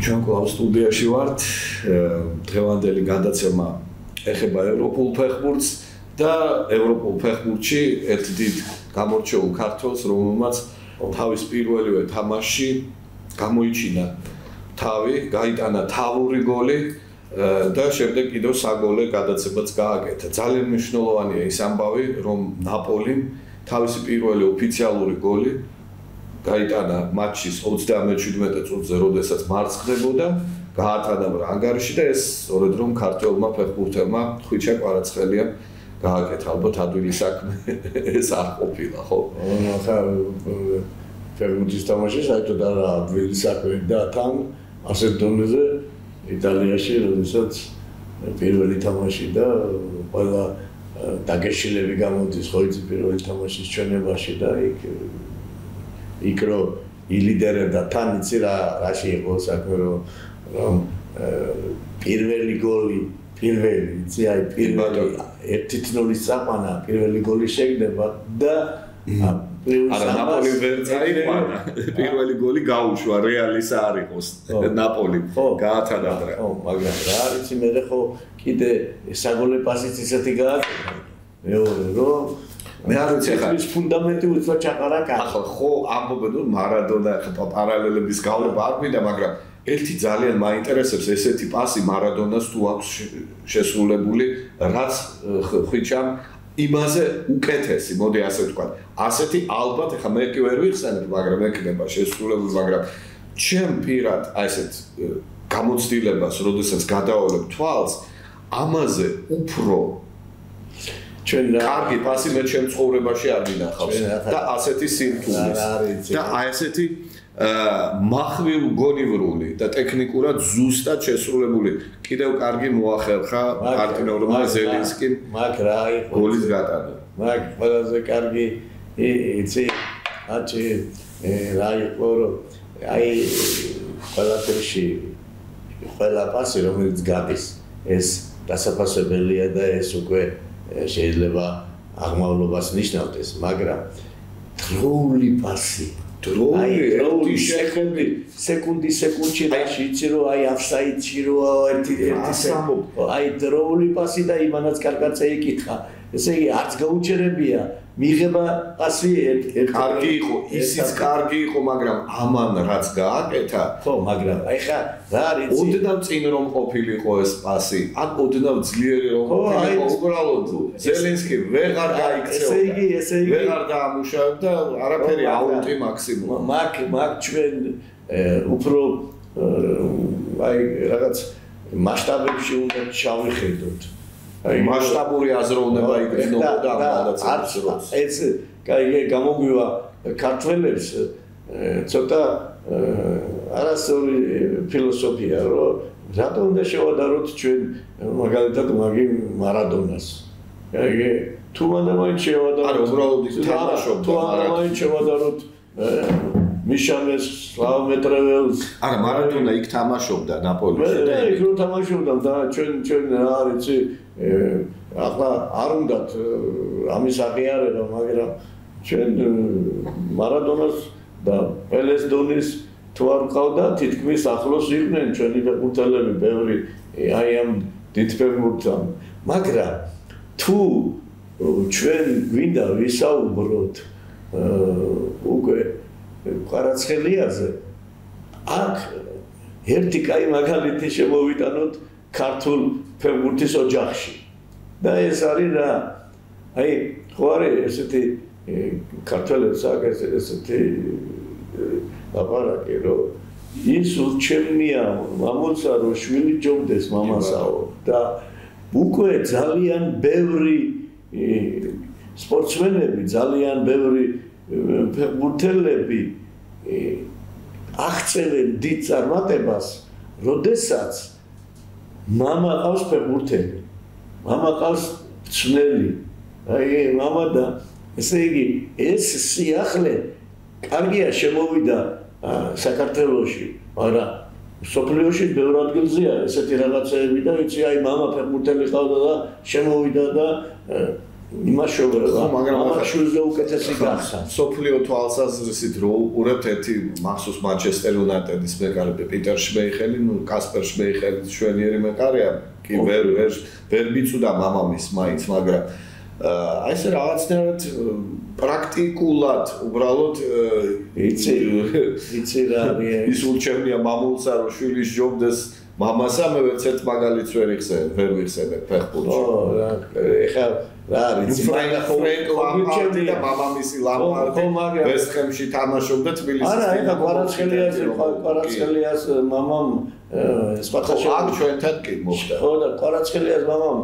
ჩვენ კლავ სტუდიაში ვართ. დღევანდელი გადაცემა ეხება ევროპულ ფეხბურთს და ევროპულ ფეხბურთში ერთ დიდ გამორჩეულ ქართველს, რომელმაც თავის პირველივე თამაშში გამოიჩინა თავი, გაიტანა თავური გოლი და შემდეგ კიდევ საგოლე გადაცემაც გააკეთა. ძალიან მნიშვნელოვანია ის ამბავი, რომ ნაპოლიმ თავისი პირველი ოფიციალური გოლი გაიტანა მატჩის 37 წუთზე, როდესაც მარცხდებოდა, გაატანა ანგარიში და ეს სწორედ რომ ქართველმა ფეხბურთელმა ხვიჩა კვარაცხელიამ გააკეთა. ალბათ ადვილი საქმე ეს არ ყოფილა, ხო? ახლა ფეხბურთის თამაში საერთოდ არა ადვილი საქმე და თან ასეთ დონეზე იტალიაში, როდესაც პირველი თამაში და ყველა დაგეშილები გამოდის ხო იცი პირველი თამაშის ჩვენებაში და იქ რომ ილიდერებდა თან იცი რაში იყო საქმე რომ პირველი გოლი იცი აი პირველი 1-0 საყვანა პირველი გოლი შეგდება და არა ნაპოლი ვერ წაიყვანა პირველი გოლი გაუშვა რეალის არ იყოს ნაპოლი გაათანა რა მაგრამ რა არის მე ხო კიდე საგოლე პასიც ისეთი გააკეთა მეორე რომ მე არ ვიცი ხა ის ფუნდამენტი უცბად ჩაყარაკა ახლა ხო ამბობენ რომ მარადონა ხა პარალელების გავლება არ მინდა მაგრამ ერთი ძალიან მაინტერესებს ესეთი პასი მარადონას თუ აქვს შესრულებული რაც ხვიჩამ იმაზე უკეთესი მოდი ასე ვთქვა ასეთი ალბათ ხა მე კი ვერ ვიხსენებ მაგრამ ეკნება შესრულებული მაგრამ ჩემ პირად აი ესეთ გამოცდილებას როდესაც გადავალებ თვალს ამაზე უფრო ჩვენ კარგი პასი მე ჩემ ცხოვრებაში არ მინახავს და ასეთი სირთულე და აი ესეთი მახვილ გონივრული და ტექნიკურად ზუსტად შესრულებული კიდევ კარგი მოახერხა პარტნიორმა ზელინსკიმ მაგ რა იყო გოლის გატანა მაგ ყველაზე კარგი იცი აჩი რა იყო რომ აი ყველაფერში ყველა პასი რომელიც გადის ეს დასაფასებელია და ეს უკვე შეიძლება აღმავლობას ნიშნავდეს მაგრამ დროული პასი დროული შეხედვი სეკუნდში რაში იცი რომ აი აფსაიდში რომ ერთი აი დროული პასი და იმანაც კარგად წეიკითხა ესე იგი არც გაუჩერებია მიღება პასი კარგი იყო ისიც კარგი იყო მაგრამ ამან რაც გააკეთა ხო მაგრამ აი ხა რა არის ოდნავ წინ რომ ყოფილიყო ეს პასი ან ოდნავ ძლიერი რომ ყოფილიყო უბრალოდ ზელინსკი ვეღარ გაიქცეოდა ესე იგი ვეღარ დაამუშავებდა არაფერი აუტი მაქსიმუმ მაგ ჩვენ უფრო აი რაღაც მასშტაბებში უნდა ჩავიხედოთ აი მასშტაბური აზროვნება იგრძნობდა ამ გადაცემის დროს. ეს კაი გამოგვივა ქართველებს ცოტა არასწორი ფილოსოფია რომ რატომ უნდა შევადაროთ ჩვენ მაგალითად მაგი მარადონას. კაი თუ მანდამაინც შევადაროთ. არა უბრალოდ ის თამაშობდა. თუ მანდამაინც შევადაროთ მიშამეს სლავმეტრეველს არა მარადონა იქ თამაშობდა ნაპოლში და იქ რო თამაშობდა და ჩვენ რა არის ახლა არ უნდათ ამის აღიარება მაგრამ ჩვენ მარადონას და პელეს დონის თუ არ ყავდა თითქმის ახლოს იყვნენ ჩვენი ფეხბურთელები ბევრი აი ამ დიდ ფეხბურთთან მაგრამ თუ ჩვენ გვინდა ვისაუბროთ უკვე კვარაცხელიაზე აქ ერთი კაი მაგალითი შემოვიტანოთ ქართულ ფეხბურთის ოჯახში და ეს არის რა აი ხო არის ესეთი ქართველებს აქვს ესეთი ლაპარაკი რომ ის ურჩევნია მამულსა რომ შვილი ჯობდეს მამასაო და უკვე ძალიან ბევრი სპორტსმენები ძალიან ბევრი ფეხბურთელები აღწევენ დიდ წარმატებას როდესაც მამა ყავს ფეხბურთელი მამა ყავს მწვრთნელი აი მამა და ესე იგი ეს სიახლე კარგია შემოვიდა საქართველოში მაგრამ სოფლიოში ბევრ ადგილზეა ესეთი რაღაცეები და ვიცი აი მამა ფეხბურთელი ყავდა და შემოვიდა და იმაშოვა, მაგრამ შულზე უკეთესი გახსნა. სოფლიო თვალსაზრისით რო უყურებთ ერთი მახსოვს მანჩესტერ იუნაიტედის მეკარე პიტერ შმეიხელი, კასპერ შმეიხელის შვენიერი მეკარეა, კი ვერ მიწუდა მამამის მაინც, მაგრამ აი ეს რაღაცნაირად პრაქტიკულად უბრალოდ იცი რა არის ის ურჩევნია მამულსა რომ შვილი სჯობდეს მამასა მე ვერცერთ მაგალითს ვერ ვიხსენებ ფეხბურთში. ეხლა რა არის ფრენკ ლამპარდი და მამამისი ლამპარდი ვესტჰემში თამაშობდა თბილისის. არა, ეხლა კვარაცხელიას მამამ სპარტაკში აქ ჩვენთან კი მოხდა. ხო და კვარაცხელიას მამამ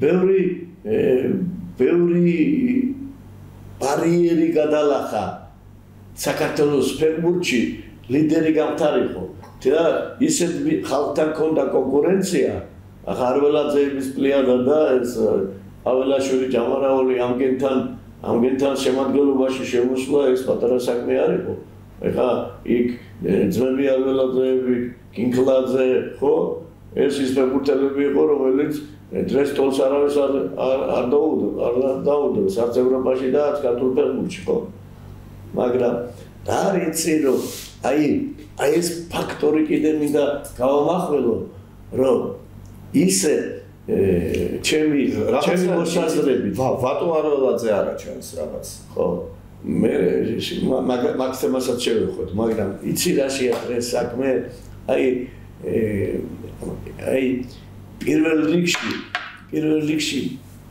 ბევრი ბარიერი გადალახა საქართველოს ფეხბურთში ლიდერი გამთარიყო. და ისეთ ხალხთან ქონდა კონკურენცია, ახლა არველაძეების პლიადა და ეს აველაშვილი ჯამარაული ამგენთან შემადგენლობაში შემოსვლა ეს პატარა საქმე არ იყო. ეხლა იქ ძმები არველაძეები, კინკლაძე, ხო? ეს ის ფეხბურთელები იყო, რომელიც დღეს თოლს არავის არ დაუდოს, არც ევროპაში და არც ქართულ ფეხბურთში, ხო? მაგრამ რა არის რომ აი ეს ფაქტორი კიდე მინდა გავამახველო, რომ ისე ჩემი მოსაზრებით ვატო არველაძე არა ჩანს რაღაც. ხო, მე მაგ თემასაც შევეხოთ, მაგრამ იცი რა შეაძლეს საქმე, აი პირველ რიგში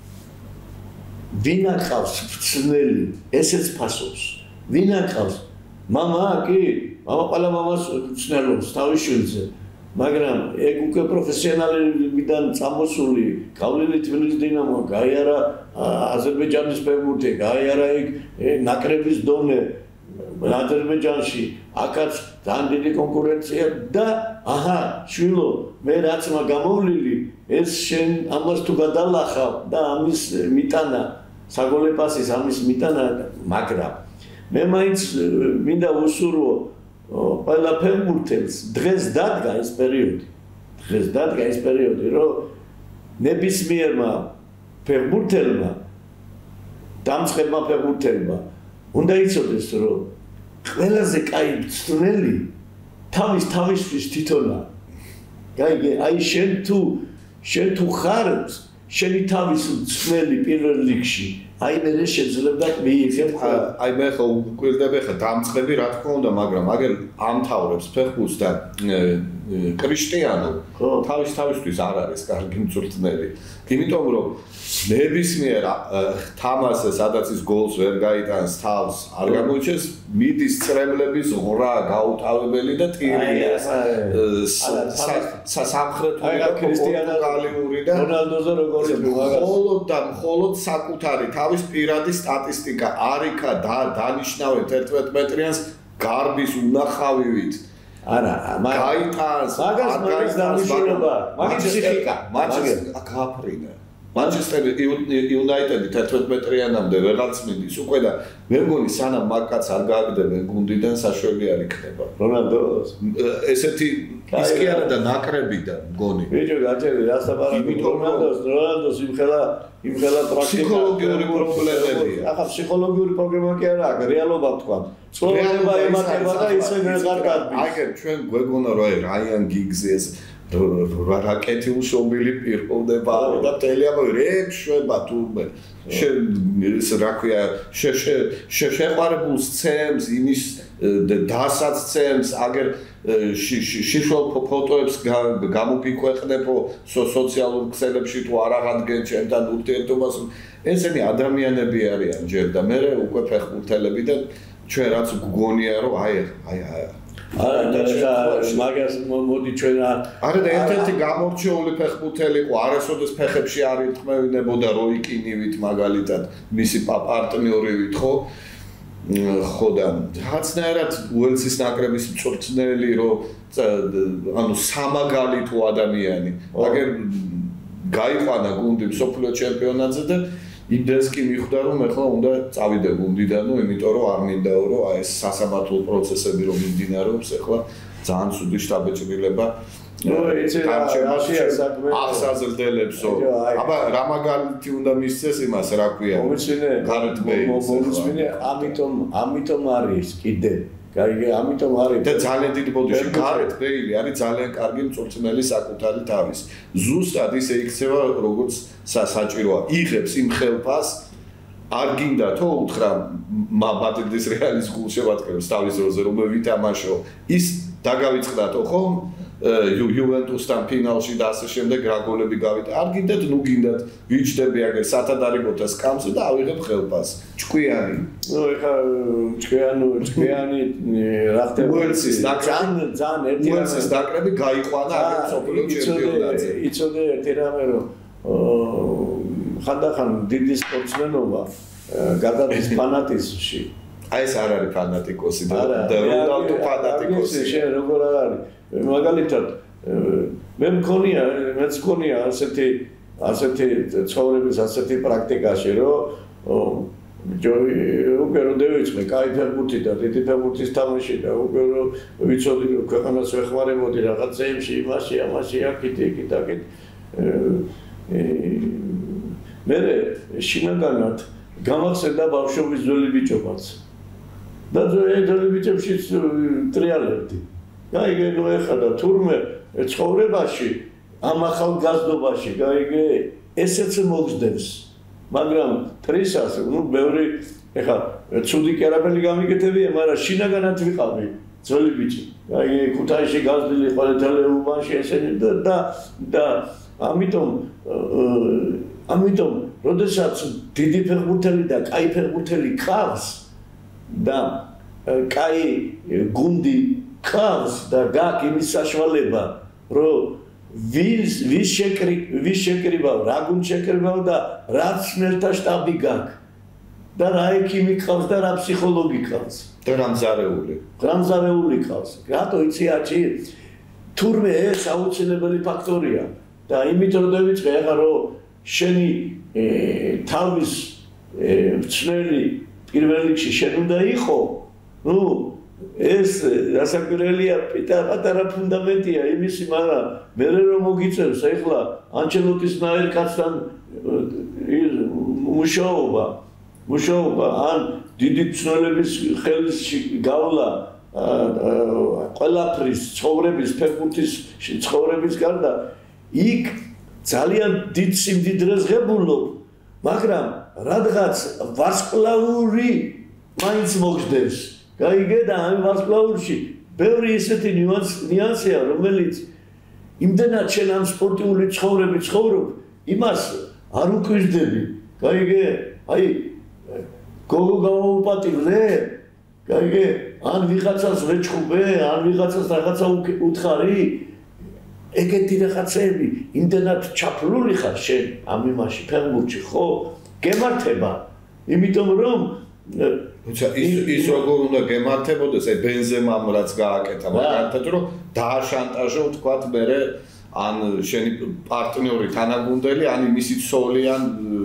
ვინ აკავს ფცნელი, ესეც ფასობს. ვინ აკავს? მამა კი, მამა ყველა მამას ფცნელობს თავის შვილზე. მაგრამ ეგ უკვე პროფესიონალებიდან წამოსული გავლილი თბილისის დინამო, გაიარა აზერბაიჯანის ფეხბურთი, გაიარა ეგ ნაკრების დონე აზერბაიჯანში, აქაც ძალიან დიდი კონკურენცია და აჰა, შვილო, მე რაც გამოვლილი, ეს შენ ამას თუ გადალახავ და ამის მიტანა, საგოლე პასის ამის მიტანა, მაგრამ მე მაინც მინდა ვუსურვო ყველა ფეხბურთელს დღეს დადგა ეს პერიოდი, რომ ნებისმიერმა ფეხბურთელმა, დამწყებმა ფეხბურთელმა უნდა იცოდეს, რომ ყველაზე კაი მწვრთნელი თავისთვის თვითონა. აი შენ თუ ხარ შენი თავის მწვრთნელი პირველ რიგში, აი მე შეიძლება მიიღებ აი მე ხო გვირდები ხა დამწყები რა თქმა უნდა, მაგრამ აგერ ამთავრებს ფეხბურთს და კრიშტიანო თავისთვის არ არის კარგი მწვრთნელი. იმიტომ რომ ნებისმიერ თამაშზე სადაც ის გოლს ვერ გაიტანს თავს არ გამოიჩენს მიდის წრებლების ღრა გაუთავებელი და ტირია სამხრეთული და პორტუგალიური და რონალდოზე როგორი მხოლოდ საკუთარი თავის პირადი სტატისტიკა არიქა დანიშნავენ 11 მეტრიანს გარბის უნახავივით არა გაიტანს მაგას დამიშურება მაგის ფსიქიკა გაფრინა Manchester United 11 მეტრიანამდე ვეღარც მიდის უკვე და მე მგონი სანამ მაგაც არ გააგდებენ გუნდიდან საშველი არ იქნება. რონალდოს ესეთი ის კი არა და ნაკრებიდან მგონი. ბიჭო გაჭერი რა საბარაკო რონალდოს იმხელა ფსიქოლოგიური პრობლემებია. ახლა ფსიქოლოგიური პრობლემა კი არა, რეალობა თქვა. ცხოვრება ემატება და ისე ვეღარ გარბის. აი ჩვენ გვეგონა რომ რაიან გიგზი ეს რაკეტი უშობილი პიროვნება და ტელიაბო რექშვება თურმე ეს რა ქვია შეყარებულს ცემს იმის დასაც ცემს აგერ შიშველ ფოტოებს გამოფიქვეყნებო სოციალურ ქსელებში თუ არ აღადგენ ჩემთან ურთიერთობას ესენი ადამიანები არიან ჯერ და მე უკვე ფეხბურთელები და ჩვენ რაც გგონია რომ აი მაგას მოდი ჩვენ არა და ერთ-ერთი გამორჩეული ფეხბურთელი იყო არასოდეს ფეხებში არ იტყმევინებოდა როიკინივით მაგალითად მისი პარტნიორივით ხო და რაღაცნაირად უელსის ნაკრების მწვრთნელი რომ ანუ სამაგალი თუ ადამიანი აგერ გაიყვანა გუნდი მსოფლიო ჩემპიონატზე და იმდენს კი მიხვდა რომ ეხლა უნდა წავიდე გუნდიდანო იმიტომ რომ არ მინდაო რომ აი ეს სასამართლო პროცესები რომ მიმდინარეობს ეხლა ძალიან ცუდი შტაბეჭრილება აღსაზრდელებსო. აბა რა მაგალითი უნდა მისცეს იმას, რა ქვია? გარეთ ბეილს. ამიტომ არის კიდე. გაიგე, ამიტომ არის და ძალიან დიდი ბოდიში გარეთ ბეილი არის ძალიან კარგი მწვრთნელი საკუთარი თავის. ზუსტად ისე იქცევა, როგორც საჭიროა. იღებს იმ ხელფას არ გინდა თო უთხრა მადრიდის რეალის გულშემატკივრებს თავის როზე რომ ვითამაშო ის დაგავიწყდათო ხომ იუვენტუსთან ფინალში და ასე შემდეგ რა გოლები გავიდა არ გინდათ ნუ გინდათ ვიჩდები აგერ სათადარიგოთა სკამზე და ავიღებ ხელფას ჭკვიანი ნუ ეხა ჭკვიანი რა ხდება უელსის დაკრები გაიყვანა აგერ სოფლიო ჩემპიონატზე იცოდე ერთი რამე რომ ხანდახან დიდი სპორტსმენობა გადადის ფანატიზმში. აი ეს არ არის ფანატიკოსი და რონალდო ფანატიკოსი. შენ როგორ არ არის? მაგალითად მე მქონია ასეთი ცხოვრების ასეთი პრაქტიკაში რომ უკვე რომ დავიწყე კაი ფეხბურთი და დიდი ფეხბურთის თამაში და უკვე რომ ვიცოდი რომ ქვეყანას ვეხმარებოდი რაღაცეებში იმაში აქეთ მე შინაგანად გამახსენდა ბავშვობის ძველი ბიჭობაც და ძველი ბიჭებშიც ტრიალებდი. გაიგე ეხლა და თურმე ცხოვრებაში ამ ახალგაზრდობაში გაიგე ესეც მოგზდებს მაგრამ ტრისას ნუ ბევრი ეხლა ცუდი კი არაფერი გამიგეთებია მაგრამ შინაგანად ვიყავი ძველი ბიჭი. გაიგე ქუთაისში გაზრდილი ყოველთვიურ უბანში ესენი და ამიტომ როდესაც დიდი ფეხბურთელი და კაი ფეხბურთელი ყავს და კაი გუნდი ყავს და გაქვს იმის საშუალება რომ ვის შეკრიბავ რა გუნდ შეკრიბავ და რა წნელთა შტაბი გაქვს და რა ექიმი ყავს და რა ფსიქოლოგი ყავს და რამზარეული ყავს რატო იცი აჭი თურმე ეს აუცილებელი ფაქტორია და იმიტომ რომ დავიწყე ახლა რომ შენი თავის მწნელი პირველ რიგში შენ უნდა იყო ნუ ეს რასაკვირველია პატარა ფუნდამენტია იმისი მაგრამ მე რომ მოგიწევს ახლა ანჩელოტის ნაერ კაცთან მუშაობა ან დიდი მწნელების ხელში გავლა ყველაფრის ცხოვრების ფეხბურთის ცხოვრების გარდა იქ ძალიან დიდ სიმდიდრეს ღებულობ, მაგრამ რადგან ვარსკვლავური მაინც მოგждებს. გაიგე და ამ ვარსკვლაურში ბევრი ისეთი ნიუანსია, რომელიც იმდენად შენ ამ სპორტიული ცხოვრებით ცხოვრობ, იმას არ უკვირდები. გაიგე? აი გოგო გავაუპატივრე? გაიგე? ან ვიღაცას ვეჩხუბე, ან ვიღაცას რაღაცა უთხარი? ეგეთი რაღაცები იმდენად ჩაფლული ხარ შენ ამ იმაში ფეხბურთში ხო გემართება იმიტომ რომ ის როგორ უნდა გემართებოდეს აი ბენზემამ რაც გააკეთა მაგალითად რომ დააშანტაჟო თქვათ მე ან შენი პარტნიორი თანაგუნდელი ან იმისი ცოლი ან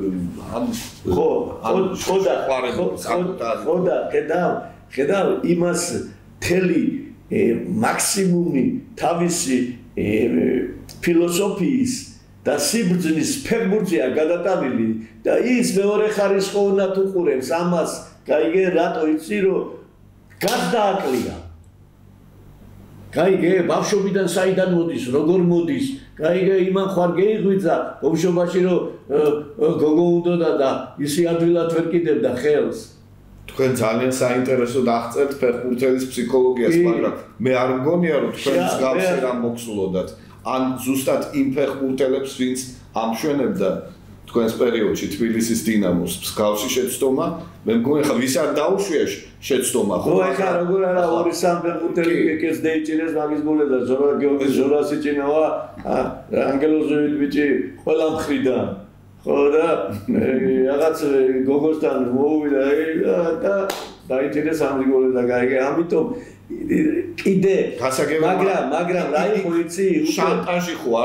ხო და ხედავ იმას თელი მაქსიმუმი თავისი ფილოსოფიის და სიბრძნის ფეხბურთია გადატანილი და ის მეორე ხარისხოვნად უყურებს ამას გაიგე რატო იცი რომ გადააკლია გაიგე ბავშვობიდან საიდან მოდის როგორ მოდის გაიგე იმან ხარ გეიღვიძა ბავშვობაში რომ გოგო უნდა და ისი ადვილად ვერ კიდევდა ხელს თქვენ ძალიან საინტერესო აღწერთ ფეხბურთელის ფსიქოლოგიას, მაგრამ მე არ მგონია რომ თქვენ მსგავსი რამ მოგსულოდათ. ან ზუსტად იმ ფეხბურთელებს, ვინც ამშვენებდა თქვენს პერიოდში თბილისის დინამოს მსგავსი შეცდომა, მე მგონი ხა ვის არ დაუშვია შეცდომა, ხო? ეხლა როგორ არა ორი სამ ფეხბურთელი კეკეს დაიჭირეს მაგის გოლედა, ზორას იჭინავა, ანგელოზოვით ბიჭი ყველა მხრიდან. ხო და რაღაც გოგოსთან მოვიდა და დაიჭირეს ამ გოლი და გაიგე ამიტომ კიდე მაგრამ რა იყო იცი შანტაჟი ხო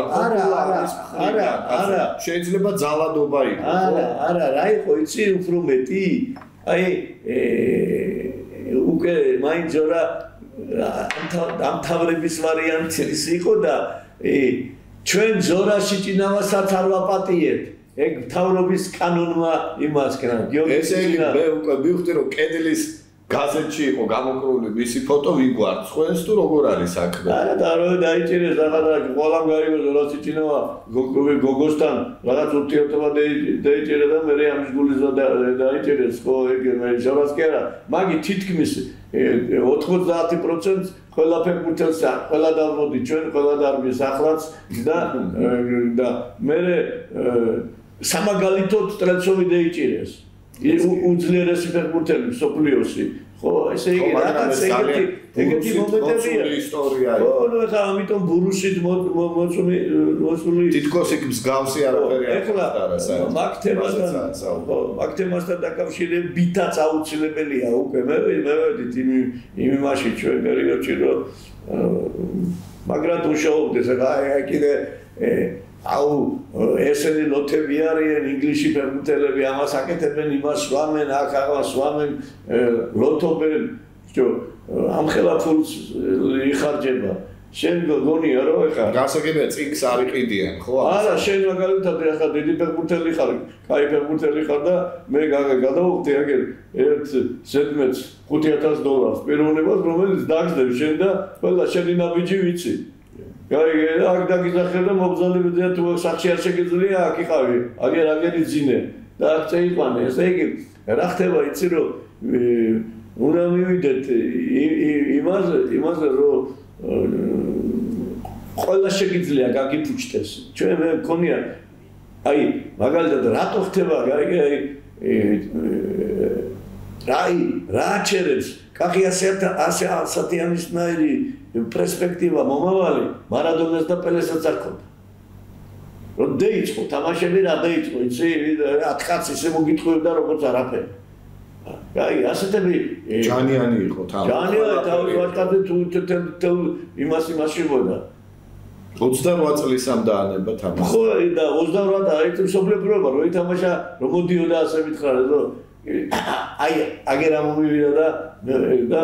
არა შეიძლება ძალადობა იყოს არა რა იყო იცი უფრო მეტი აი უკვე მაინც რა ამ თავრების ვარიანტი იყო და ჩვენ ზორაში ჭინავასაც არ ვაპატიეთ. ეგ მთავრობის კანონმა იმას კრა. ესე იგი მე უკვე მივხვდი რომ კედლის გაზეთში იყო გამოკრული მისი ფოტო ვიგვარდს ხვენს თუ როგორ არის საქმე? არა და რო დაიჭირეს რაღაცა ყველამ გარიგო ზორაში ჭინავა გოგოსთან რაღაც ურთიერთობა დაიჭირა და მე ამის გულის დაიჭირეს ხო ეგ მე ზორას კი არა მაგი თითქმის 90% ყველა ფეხბურთელს ყველა დავმოდი ჩვენ ყველა დარბის ახლაც და მე სამაგალითოდ სტრელცოვი დაიჭირეს უძლიერესი ფეხბურთელი მსოფლიოსი ხო ესე იგი რაღაც ეგეთი მომენტებია ისტორია ხო ნუ ეხლა ამიტომ ბურუსით მოსული თითქოს იქ მსგავსი არაფერი არ აქვს მაგ თემასთან დაკავშირებითაც აუცილებელია უკვე მე ვედით იმ იმაში ჩვენ პერიოდში რომ მაგრად უშაობდეს ეხლა კიდე აუ ესენი ლოთები არიან ინგლისში ფეხბურთელები ამას აკეთებენ იმას სვამენ აქ აღარ სვამენ ლოთობენ ამ ხელა ფულს იხარჯება შენ გონია რომ ეხლა გასაგებია წიგს არ იყიდიან ხო არა შენ მაგალითად ეხლა დიდი ფეხბურთელი ხარ კაი ფეხბურთელი ხარ და მე გადავუხდი აგერ ერთ ზედმეტს $5,000 პიროვნებას რომელიც დაგზდებ შენ და ყველა შენი ნაბიჯი ვიცი აქ დაგიზახე და მობრძანებია თუ სახში არ შეგიძლია აქ იყავი აგერ იძინე და აქ წეიყვანე ესე იგი რა ხდება იცი რომ უნდა მივიდეთ იმაზე რომ ყველა შეგიძლია გაგიფუჭდეს ჩვენ მე მქონია აი მაგალითად რატო ხდება რა ჩერებს კახი 100-საათიანისნაირი პერსპექტივა მომავალი მარადონას და პელესაც არ ქონდა. რომ დაიწყო თამაშები რა დაიწყო, იცი 10 კაცი ისე მოგიტყუებდა როგორც არაფერი. აი ასეთები ჯანიანი იყო თავი. ჯანიანი თავი ვარკადე თუ იმას შევოდა. 28 წლისამ დაანება თამაში. ხო და 28 და აი მსოფლიო რო ითამაშა რომ მოდიოდა ასე მითხრა რომ აი აგერ ამოვიდა და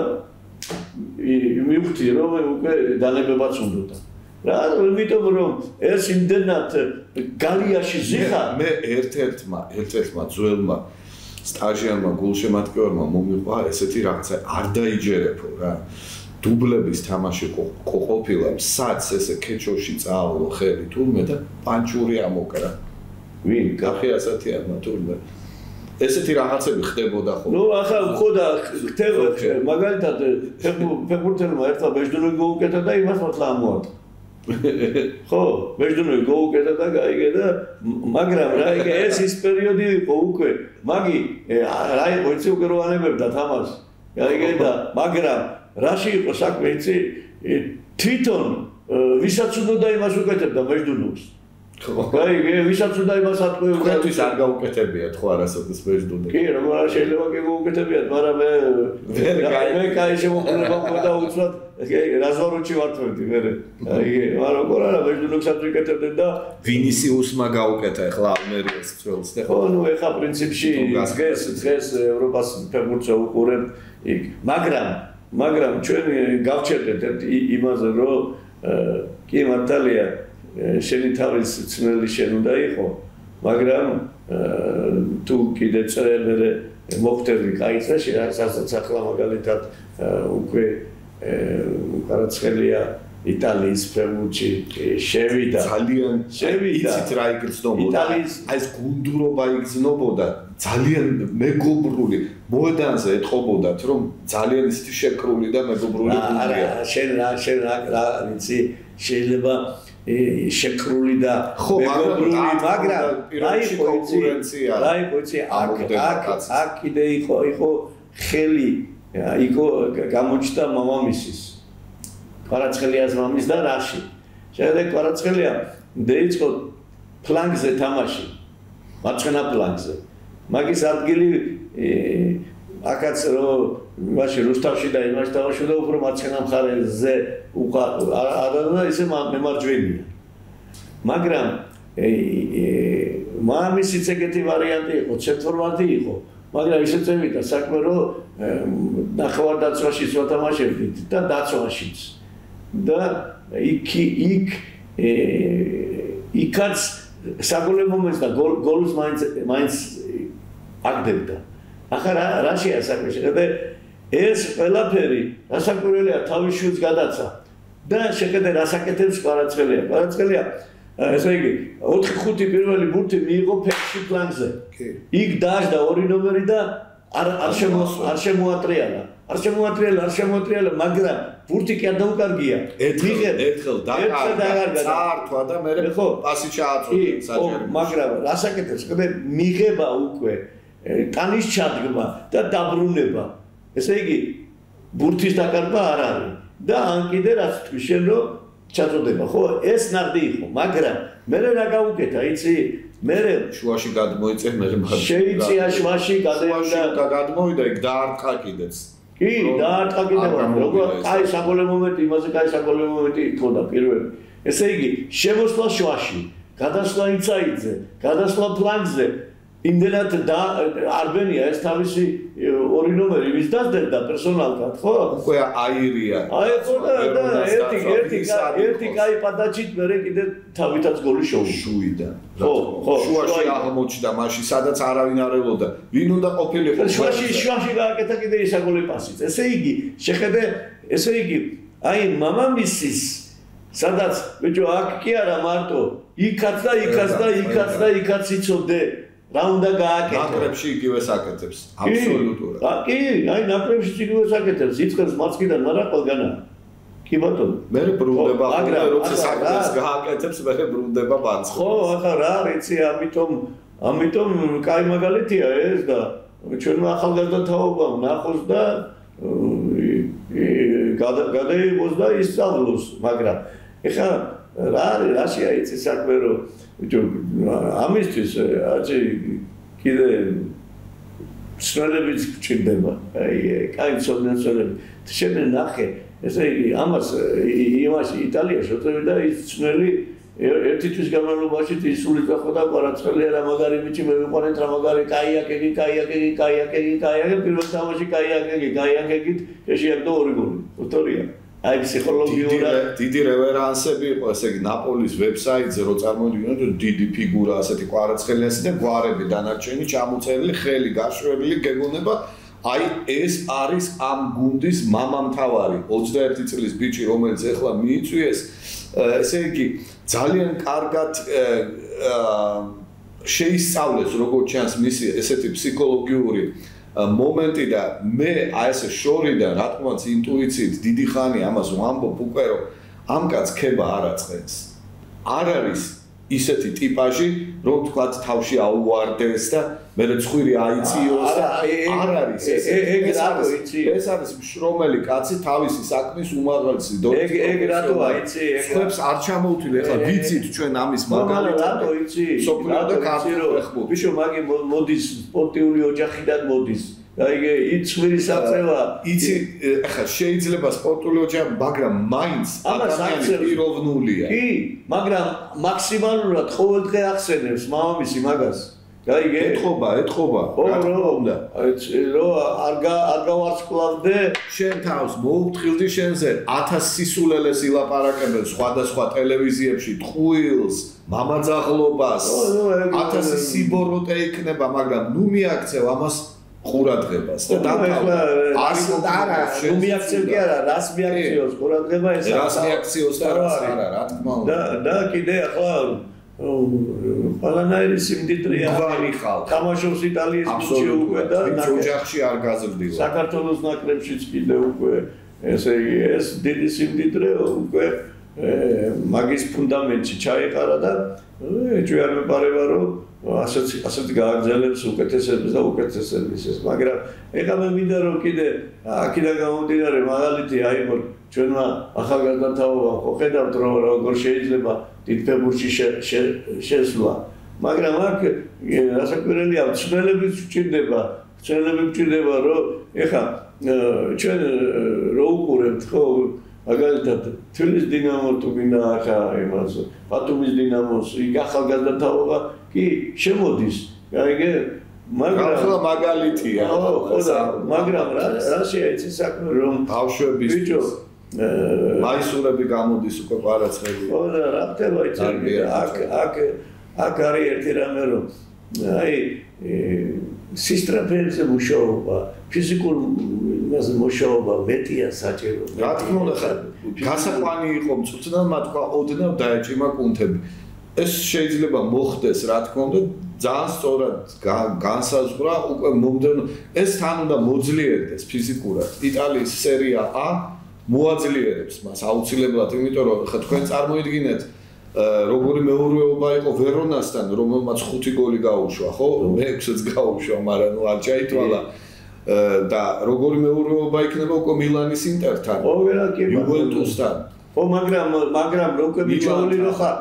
მივხვდი რომ უკვე დალებებაც უნდოდა. რა იმიტომ რომ ეს იმდენად გალიაში ზიხა მე ერთ-ერთმა ძველმა სტაჟიანმა გულშემატკივარმა მომიყვა ესეთი რაღაცა არ დაიჯერებო რა. დუბლების თამაში ყოფილა სადაც ესე ქეჩოში წაავლო ხელი თურმე და პანჩური ამოკრა. ვინ კახი ასათიანმა თურმე ესეთი რაღაცები ხდებოდა ხო? ნუ ახლა ხო და ხდება მაგალითად ფეხბურთელმა ერთად ბეჟდუნოვი გაუკეთა და იმას მართლა ამოარტყა. ხო, ბეჟდუნოვი გაუკეთა და გაიგე და მაგრამ რა იგე ეს პერიოდი იყო უკვე. მაგი რა იყო იცი უკვე რო ანებებდა თამაშს. გაიგე და მაგრამ რაში იყო საქმე იცი თვითონ ვისაც უნდა იმას უკეთებდა ბეჟდუნოვს. გაიგე ვისაც უნდა იმას ატყუებდა თქვენთვის არ გაუკეთებიათ ხო არასოდეს ბეჟდუნოვი. კი როგორ არ შეიძლება კი გაუკეთებიათ მაგრამ მე კაი შემოქმედება მქონდა უცბად რაზვაროჩი ვართმევდი მე აიგე მაგრამ როგორ არა ბეჟდუნოვსაც ვიკეთებდნენ და ვინისიუსმა გაუკეთა ახლა ალმერიას წელს და ხო ნუ ეხა პრინციპში დღეს ევროპას ფეხბურთს უყურებთ იქ მაგრამ ჩვენ გავჩერდეთ იმაზე რომ კი მართალია შენი თავის ძნელი შენ უნდა იყო მაგრამ თუ კიდე წერე მოხდები კაი წაში რასაც ახლა მაგალითად უკვე უკარაცხელია იტალიის ფეხბურთში შევიდა ძალიან იცით რა იგრძნობოდა აი ეს გუნდურობა იგრძნობოდა ძალიან მეგობრული მოედანზე ეთყობოდათ რომ ძალიან ისეთი შეკრული და მეგობრული გუნდია შენ რა ვიცი შეიძლება შეკრული და მეგობრული მაგრამ პირველში კონკურენცია აი ყოიცი აქ კიდე იყო ხელი იყო გამოჩნდა მამამისის კვარაცხელიას მამის და რაში შემდეგ კვარაცხელია დაიწყო ფლანგზე თამაში მარცხენა ფლანგზე მაგის ადგილი აქაც რომ მაშინ რუსთავში და იმაში თამაშობდა უფრო მარცხენა მხარეზე არა ისე მემარჯვენია მაგრამ მამისიც ეგეთი ვარიანტი იყო ცენტრალურდი იყო მაგრამ ისე წევიდა საქმე რომ ნახევარდაცვაშიც ვათამაშებდით და დაცვაშიც და იქ იქაც საკოლე მომენტს და გოლს მაინც აგდებდა. ახლა რა შეასაკმე შეხედე ეს ყველაფერი რასაკვირველია თავის შვილს გადაცა და შეხედე რასაკეთებს კვარაცხელია ესე იგი 4-5 პირველი ბურთი მიიღო ფეხში ფლანგზე იქ დააშდა 2 ნომერი და არ შემოატრიალა მაგრამ ბურთი კი არ დაუკარგია ერთხელ დაკარგა წაართვა და მე პასი ჩააწოდა საჯარო მაგრამ რასაკეთებს შეხედე მიღება უკვე ტანის ჩადგმა და დაბრუნება ესე იგი ბურთის დაკარგვა არ არის და ან კიდე რაც თქვი შენ რომ ჩაწოდება ხო ეს ნარდი იყო მაგრამ მე რა გავუკეთა იცი მე შუაში გადმოიწე მე შეიწია შუაში გადმოვიდა იქ დაარტყა კიდეც კი დაარტყა კიდე როგორ კაი საკოლე მომენტი იმაზე კაი საკოლე მომენტი თქონდა პირველი ესე იგი შემოსვლა შუაში გადასვლა იცაიძე გადასვლა ფლანგზე იმდენად არბენია ეს თავისი 2 ნომერი ვის დაძებდა პერსონალურად ხო? უკვე აირია. აი ხო და ერთი კაი პადაჩით მე კიდე თავითაც გოლი შუიდან. ხო, შუაში აღმოჩნდა მაშინ სადაც არავინ არ ელოდა. ვინ უნდა ყოფილიყო? შუაში გააკეთა კიდე ისა გოლი პასიც. ესე იგი, შეხედე, ესე იგი, აი მამამისის სადაც ბიჭო აქ კი არა მარტო იქაც და იქაც იცოდე რა უნდა გააკეთო? ნაკრებში იგივე საკეთებს, აბსოლუტურად. კი, აი ნაკრებში იგივე საკეთებს, იწყებს მარცხიდან, მაგრამ ყველგანა. კი ბატონო. მე ბრუნდება, როცა საკეთებს გააკეთებს, მე ბრუნდება მარცხს. ხო, ახლა რა იცი, ამიტომ კაი მაგალითია ეს და ჩვენმა ახალგაზრდა თაობამ ნახოს და გადაიღოს და ისწავლოს, მაგრამ ეხლა რა შეაიცი საქმე რომ ამისთვის აჭი კიდე სტრალების გჭირდება აი კაი ცოდნაცოლები შენ ნახე ესე იგი ამას იმაში იტალიაში ოწევი და ის ცნელი ერთი თვის განმავლობაში ისული წახოდა კვარაცხელია რა მაგარი ბიჭი მე ვიყვანეთ რა მაგარი კაიაკეგი პირველ თამაში კაიაკეგით შეშეაგდო 2 გოლი ოქტორია აი ფსიქოლოგიურად დიდი რევერანსები იყო ესე იგი ნაპოლის ვებსაიტზე რო წარმოვიდგინოთ რომ დიდი ფიგურა ასეთი კვარაცხელიასი და გვარები დანარჩენი ჩამოწერილი ხელი გაშვერილი გეგონება აი ეს არის ამ გუნდის მამამთავარი 21 წლის ბიჭი რომელიც ეხლა მიიწვიეს ესე იგი ძალიან კარგად შეისწავლეს როგორც ჩანს მისი ესეთი ფსიქოლოგიური მომენტი და მე აი ესე შორიდან რა თქმა უნდა ინტუიციით დიდი ხანი ამას ვამბობ უკვე რომ ამ კაცს ქება არ აწყენს არ არის ისეთი ტიპაჟი რომ თქვა თავში აუვარდეს და მე ცხვირი აიციოს და არ არის ეს არის მშრომელი კაცი თავისი საქმის უმაღლესი დონეზე ეგ რატო აიცი ხებს არ ჩამოუთილე ახლა ვიცით ჩვენ ამის მაგალითად რატო იცი სოფლიო და ქართული ბიშო მაგი მოდის სპორტიული ოჯახიდან მოდის აი იცხვირი საწევა იცი ახლა შეიძლება სპორტული ოჯახი მაგრამ მაინც ადამიანი პიროვნულია კი მაგრამ მაქსიმალურად ყოველდღე ახსენებს მამამისი მაგას გაიგე ეთყობა რა თქმა უნდა რო არ გავარსკვლავდე შენ თავს მოუფრთხილდი შენზე 1000 სისულელეს ილაპარაკებენ სხვადასხვა ტელევიზიებში ტყუილს მამაძაღლობას 1000 სიბოროტე იქნება მაგრამ ნუ მიაქცევ ამას ყურადღებას და არის ნუ მიაქცევ კი არა რას მიაქციოს ყურადღება ეს რას მიაქციოს და რას არა რა თქმა უნდა და კიდე ახლა ყველანაირი სიმდიდრეა გვარი ხალხი თამაშობს იტალიის ბიჭი უკვე და ოჯახში არ გაზრდილა საქართველოს ნაკრებშიც კიდე უკვე ესე იგი ეს დიდი სიმდიდრე უკვე მაგის ფუნდამენტში ჩაიყარა და ეჭვი არ მეპარება რომ ასეთ გააგრძელებს უკეთესებს და უკეთესებს ეს მაგრამ ეხლა მე მინდა რომ კიდე აქედან გამომდინარე მაგალითი აიღო ჩვენმა ახალგაზრდა თაობამ ხო ხედავთ რომ როგორ შეიძლება დიდ ფეხბურთში შესვლა მაგრამ აქ რასაკვირველია ცნელები გვჭირდება რომ ეხლა ჩვენ რო უყურებთ ხო მაგალითად თბილისის დინამო თუ გინდა ახლა იმას ბათუმის დინამოს იქ ახალგაზრდა თაობა კი შემოდის გაიგე მაგრამ ახლა მაგალითია ხო მაგრამ რა შეაიცი საქმე რომ ბავშვების ბიჭო მაისურები გამოდის უკვე კვარაცხელი. ხო და რა ხდება იცი აქ არის ერთი რამე რომ აი სისტრაფეებზე მუშაობა ფიზიკურ იმაზე მუშაობა მეტია საჭირო. რა თქმა უნდა გასაყვანი იყო მწუწნელმა თქვა ოდნავ დაეჭიმა კუნთები. ეს შეიძლება მოხდეს რა თქმა უნდა ძალიან სწორად განსაზღვრა უკვე მომდევნო ეს თან უნდა მოძლიერდეს ფიზიკურად. იტალიის სერია A მოაძლიერებს მას აუცილებლად, იმიტომ რომ ხა თქვენ წარმოიდგინეთ როგორი მეურვეობა იყო ვერონასთან, რომელმაც 5 გოლი გაუშვა, ხო? 6-ს გაუშვა, მაგრამ ნუ არ ჩაითვალა. და როგორი მეურვეობა იქნება უკვე მილანის ინტერთან, იუვენტუსთან. ხო, მაგრამ უკვე მიჩეული რო ხარ,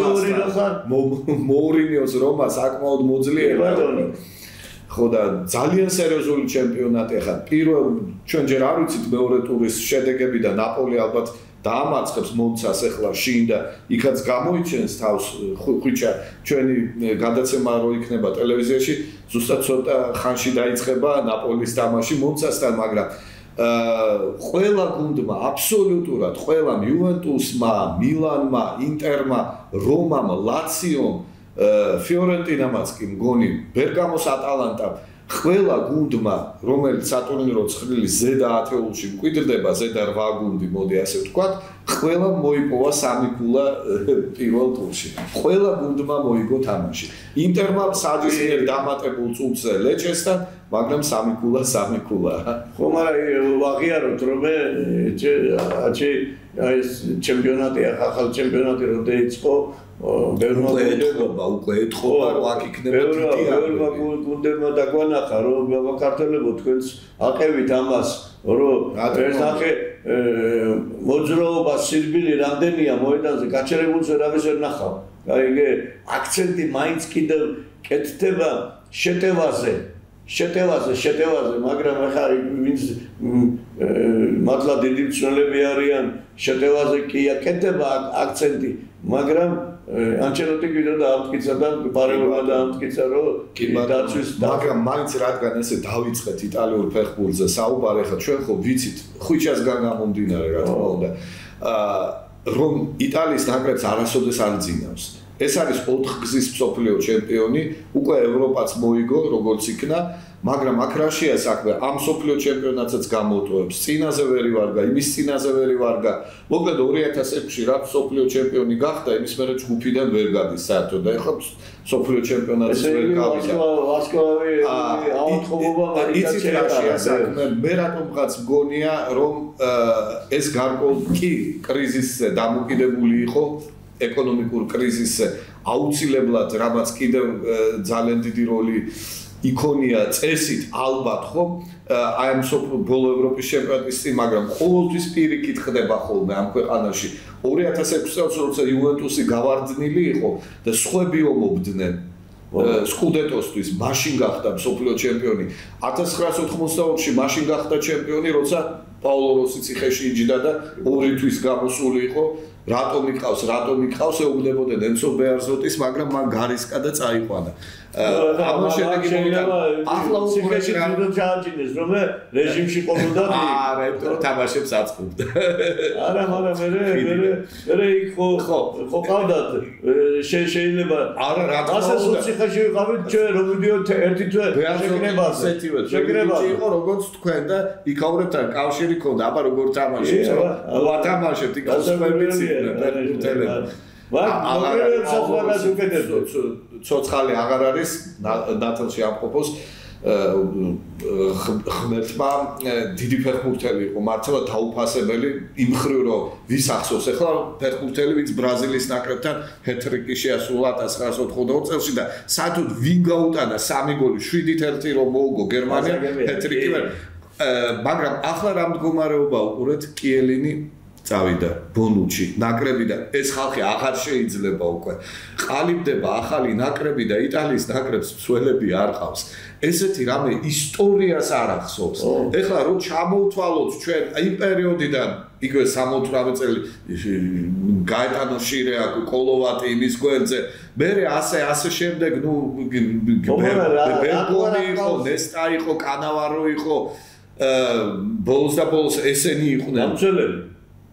მოურინიოს რომა საკმაოდ მოძლიერდა. ხო და ძალიან სერიოზული ჩემპიონატი ახლა. პირველ ჩვენ ჯერ არ ვიცით მეორე ტურის შედეგები და ნაპოლი ალბათ დაამარცხებს მონცას ახლა შინ და იქაც გამოიჩენს თავს ხვიჩა ჩვენი გადაცემა რო იქნება ტელევიზიაში ზუსტად ცოტა ხანში დაიწყება ნაპოლის თამაში მონცასთან მაგრამ ყველა გუნდმა აბსოლუტურად ყველამ იუვენტუსმა მილანმა ინტერმა რომამ ლაციომ ფიორენტინამაც კი მგონი ბერგამოს ატალანტამ ყველა გუნდმა რომელიც სატურნირო ცხრილის ზედა 10-ულში მკვიდრდება ზედა 8 გუნდი მოდი ასე ვთქვათ ყველა მოიპოვა 3 ქულა პირველ ტურში ყველა გუნდმა მოიგო თამაში ინტერმა საჯის მიერ დამატებულ წუთზე ლეჩესთან მაგრამ 3 ქულა ხო მაგრამ ვაღიაროთ რომ ეს ჩემპიონატი ახალ ჩემპიონატი რო დაიწყო უკვე ეთყობა რომ აქ იქნება ბევრმა გუნდებმა დაგვანახა რომ საქართველებო თქვენს აყევით ამას რომ ეს ახე მოძრაობა სირბილი რამდენია მოედანზე გაჩერებულს ვერავის ვერ ნახავ აი ეგ აქცენტი მაინც კიდევ კეთდება შეტევაზე მაგრამ ახლა ვინც მართლა დიდი მცველები არიან შეტევაზე კი აკეთდება აქცენტი მაგრამ ანჩელოტი კიდევ დაამტკიცა და პარეულმა დაამტკიცა რომ დაცვის მაგრამ მაინც რადგან ესე დავიწყეთ იტალიურ ფეხბურთზე საუბარი ხა ჩვენ ხო ვიცით ხვიჩასგან გამომდინარე რა თქმა უნდა რომ იტალიის ნაკრებს არასოდეს არ ძინავს ეს არის 4 გზის მსოფლიო ჩემპიონი უკვე ევროპაც მოიგო როგორც იქნა მაგრამ აქ რაშია საქმე ამ მსოფლიო ჩემპიონატსაც გამოტოვებს წინაზე ვერი ვარგა იმის წინაზე ვერი ვარგა მოკლედ 2006-ში რა მსოფლიო ჩემპიონი გახდა იმის მერე ჯგუფიდან ვერ გადის საერთოდ და ეხლა მსოფლიო ჩემპიონატის ვერ გავიდა ვასკოვი აუთხოვობა იცით რაშია საქმე მე რატომღაც მგონია რომ ეს გარკვეული კრიზისზე დამოკიდებული იყო ეკონომიკურ კრიზისზე აუცილებლად რამაც კიდევ ძალიან დიდი როლი იქონია წესით ალბათ ხო აი ამ ბოლო ევროპის ჩემპიონატის წინ მაგრამ ყოველთვის პირიქით ხდება ხოლმე ამ ქვეყანაში 2006 წელს როცა იუვენტუსი გავარდნილი იყო და სხვები ომობდნენ სკუდეტოსთვის მაშინ გახდა მსოფლიო ჩემპიონი 1984-ში მაშინ გახდა ჩემპიონი როცა პაულო როსი ციხეში იჯდა და 2 თვის გამოსული იყო რატომ იყავს ეუბნებოდნენ ენცო ბეარზოტის მაგრამ მან გარისკა და წაიყვანა ამას შედეგი მოიტანა ახლა ციხეში ძილო ჩააჭინეს რომ რეჟიმში ყოფილდა არა იმიტომ რომ თამაშებს აწყობდა არა მე იქ ხო ყავდათ შეიძლება არა რა თქმა უნდა ასე ციხეში ვიყავით ჩვენ რომ ვიდიოთ ერთი თვე შეკრებაზე იყო როგორც თქვენ და იქაურებთ ან კავშირი ქონდა აბა როგორ თამაშობს რომ ვათამაშებთ იქ ასოებიც ცოცხალი აღარ არის ნათელში ამყოფოს ღმერთმა დიდი ფეხბურთელი იყო მართლა დაუფასებელი იმ მხრივ რომ ვის ახსოვს ახლა ფეხბურთელი ვინც ბრაზილიის ნაკრებთან ჰეტრიკი შეასრულა 1984 წელს და საერთოდ ვინ გაუტანა 3 გოლი 7-1 რომ მოუგო გერმანია ჰეტრიკი მაგრამ ახლა რა მდგომარეობა უყურეთ კიელინი წავიდა ბონუჩი ნაკრები და ეს ხალხი აღარ შეიძლება უკვე ყალიბდება ახალი ნაკრები და იტალიის ნაკრებს მსვლელები არ ყავს ესეთი რამე ისტორიას არ ახსოვს ეხლა რომ ჩამოვთვალოთ ჩვენ იმ პერიოდიდან იგივე 68 წელი გაეტანო შირეა კოლოვატი იმის გვერდზე მე ასე შემდეგ ნუ ბერგონი იყო ნესტა იყო კანავარო იყო ბოლოს ესენი იყვნენ ამცველები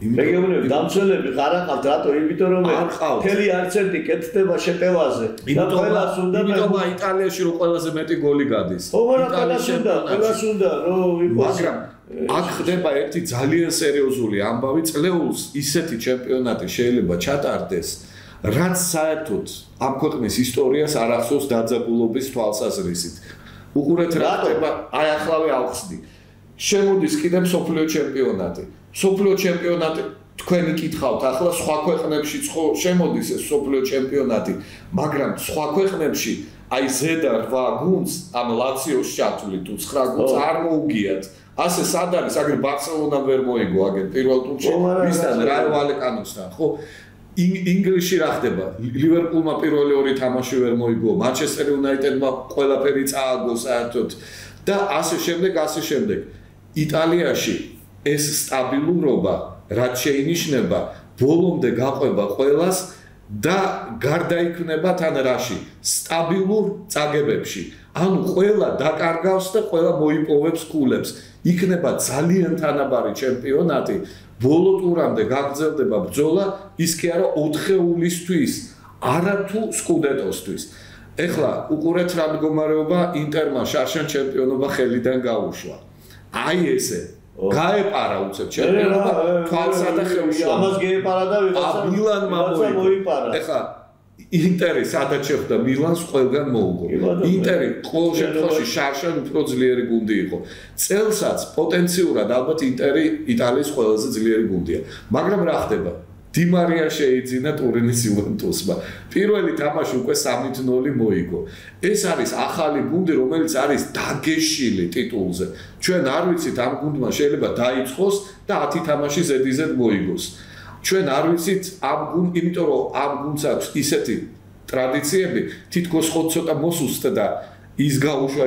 რეგიონები დამცველები ხარ აყავთ რატო? იმიტომ რომ მთელი აქცენტი კეთდება შეტევაზე და ყველას უნდა იმიტომ იტალიაში რო ყველაზე მეტი გოლი გადის. ხო, მაგრამ ყველას უნდა რომ იყოს. მაგრამ აქ ხდება ერთი ძალიან სერიოზული ამბავი, წლეულს ისეთი ჩემპიონატი შეიძლება ჩატარდეს, რაც საერთოდ ამ ქვეყნის ისტორიას არ ახსოვს დაძაბულობის თვალსაზრისით. უყურეთ რა ხდება, აი ახლავე ავხსნი. შემოდის კიდე მსოფლიო ჩემპიონატი. მსოფლიო ჩემპიონატი თქვენი კითხავთ, ახლა სხვა ქვეყნებში შემოდის ეს მსოფლიო ჩემპიონატი, მაგრამ სხვა ქვეყნებში აი ზედა 8 გუნდს ამ ლაციოს ჩათვლით თუ 9 გუნდს არ მოუგიათ. ასე სად არის, აგერ ბარსელონამ ვერ მოიგო აგერ პირველ ტურში, ვისთან რაიო ვალეკანოსთან, ხო? ინგლისში რა ხდება? ლივერპულმა პირველი 2 თამაში ვერ მოიგო, მანჩესტერ იუნაიტედმა ყველაფერი წააგო საერთოდ და ასე შემდეგ. იტალიაში ეს სტაბილურობა რაც შეინიშნება, ბოლომდე გაყვება ყველას და გარდაიქმნება თან რაში? სტაბილურ წაგებებში. ანუ ყველა დაკარგავს და ყველა მოიპოვებს კულებს. იქნება ძალიან თანაბარი ჩემპიონატი. ბოლო ტურამდე გაგრძელდება ბრძოლა, ის კი არა 4-ულისთვის, არათუ სკუდეტოსთვის. ეხლა უყურეთ რა მდგომარეობა ინტერმა შარშან ჩემპიონობა ხელიდან გაუშვა. აი ესე გაეპარა უცებ ჩემპიონობა თვალსა და ხელშუა. ამას გაეპარა და ვიღაცა მილანმა მოიპარა. ეხლა ინტერი სადაც შეხვდა მილანს ყველგან მოუგო. ინტერი ყოველ შემთხვევაში შარშან უფრო ძლიერი გუნდი იყო. წელსაც პოტენციურად ალბათ ინტერი იტალიის ყველაზე ძლიერი გუნდია. მაგრამ რა ხდება? დი მარია შეიძინა ტურინის იუვენტუსმა. პირველი თამაში უკვე 3-0 მოიგო. ეს არის ახალი გუნდი, რომელიც არის დაგეშილი ტიტულზე. ჩვენ არ ვიცით ამ გუნდმა შეიძლება დაიწყოს და 10 თამაში ზედიზედ მოიგოს. ჩვენ არ ვიცით ამ გუნდს, იმიტომ რომ ამ გუნდს აქვს ისეთი ტრადიციები, თითქოს ხო ცოტა მოსუსტდა ის გაუშვა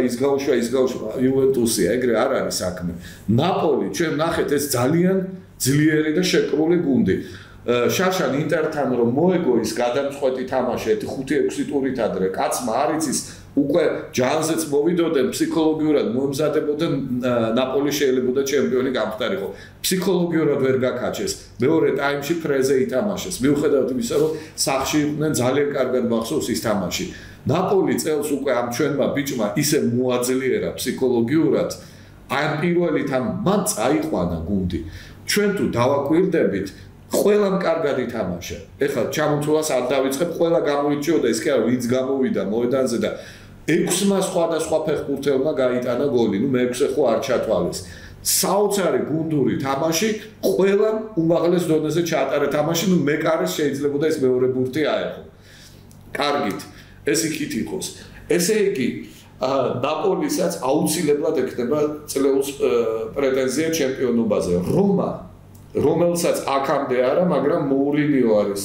იუვენტუსია, ეგრე არ არის საქმე. ნაპოლი, ჩვენ ნახეთ ეს ძალიან ძლიერი და შეკრული გუნდი. შარშან ინტერთან რომ მოეგო ის გადამწყვეტი თამაში 5-6 ტურით ადრე, კაცმა არ იცის უკვე ჯანზეც მოვიდოდნენ ფსიქოლოგიურად მოემზადებოდნენ ნაპოლი შეიძლება ჩემპიონი გამხდარიყო. ფსიქოლოგიურად ვერ გაკაჩეს. მეორე ტაიმში ფრეზე ითამაშეს. მიუხედავად იმისა, რომ სახში იყვნენ ძალიან კარგად მახსოვს ის თამაში. ნაპოლი წელს უკვე ამ ჩვენმა ბიჭმა ისე მოაძლიერა ფსიქოლოგიურად, ამ პირველი მან წაიყვანა გუნდი. ჩვენ თუ დავაკვირდებით ყველამ კარგად ითამაშა. ეხლა ჩამოწვევას არ დავიწყებ, ყველა გამოირჩეოდა, ის კი არა ვინც გამოვიდა მოედანზე და 6 სხვადასხვა ფეხბურთელმა გაიტანა გოლი. ნუ მე-6 ხო არ ჩათვალეს. საოცარი გუნდური თამაში, ყველამ უმაღლეს დონეზე ჩაატარა თამაში, ნუ მეკარეს შეიძლებოდა ეს მეორე ბურთი აეღო. კარგით, ეს იქით იყოს. ესე იგი, ნაპოლისაც აუცილებლად ექნება წლეულს პრეტენზია ჩემპიონობაზე. რომა რომელსაც აქამდე არა, მაგრამ მოულინიო არის